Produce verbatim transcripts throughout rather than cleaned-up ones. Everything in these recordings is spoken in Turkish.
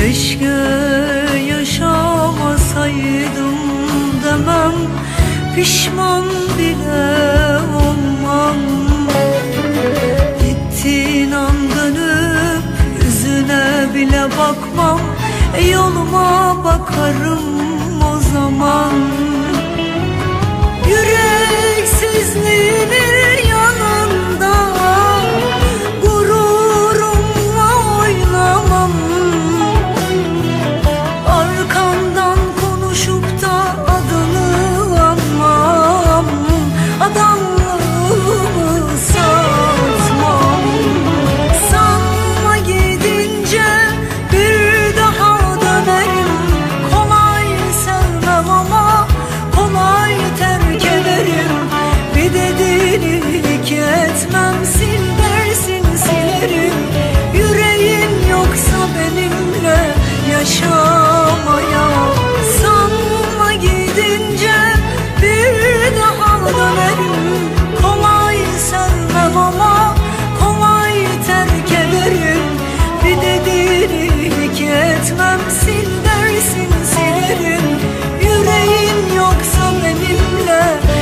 Keşke yaşamasaydım demem, pişman bile olmam. Gittiğin an dönüp yüzüne bile bakmam, e yoluma bakarım o zaman. Yüreksizliğinin yanında gururumla oynamam. Arkandan konuşup da adını anmam, adamlığımı satmam. Sanma gidince bir daha dönerim, kolay sevmem ama kolay terk ederim. Bir de delilik etmem, sil dersin silerim. Yüreğin yoksa benimle yaşamaya. Sanma gidince bir daha dönerim, kolay sevmem ama kolay terk ederim. Bir de delilik etmem, sil dersin silerim. Yüreğin yoksa benimle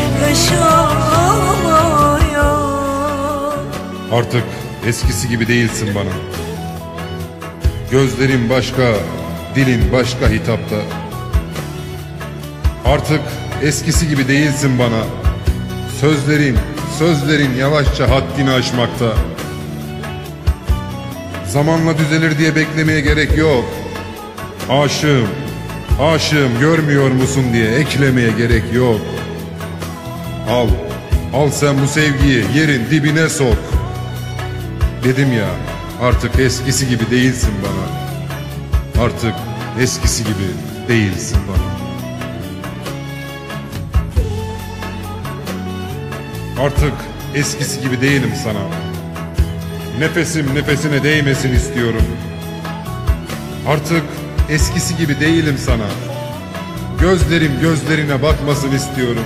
yaşamaya. Artık eskisi gibi değilsin bana. Gözlerin başka, dilin başka hitapta. Artık eskisi gibi değilsin bana. Sözlerin, sözlerin yavaşça haddini aşmakta. Zamanla düzelir diye beklemeye gerek yok. Aşığım, aşığım görmüyor musun diye eklemeye gerek yok. Al, al sen bu sevgiyi yerin dibine sok. Dedim ya, artık eskisi gibi değilsin bana. Artık eskisi gibi değilsin bana. Artık eskisi gibi değilim sana. Nefesim nefesine değmesin istiyorum. Artık eskisi gibi değilim sana. Gözlerim gözlerine bakmasın istiyorum.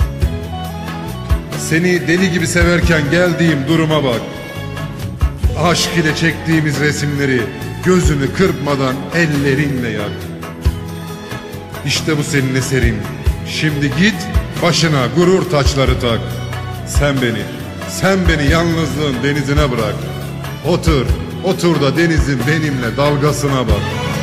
Seni deli gibi severken geldiğim duruma bak. Aşk ile çektiğimiz resimleri gözünü kırpmadan ellerinle yak. İşte bu senin eserin. Şimdi git başına gurur taçları tak. Sen beni, sen beni yalnızlığın denizine bırak. Otur, otur da denizin benimle dalgasına bak.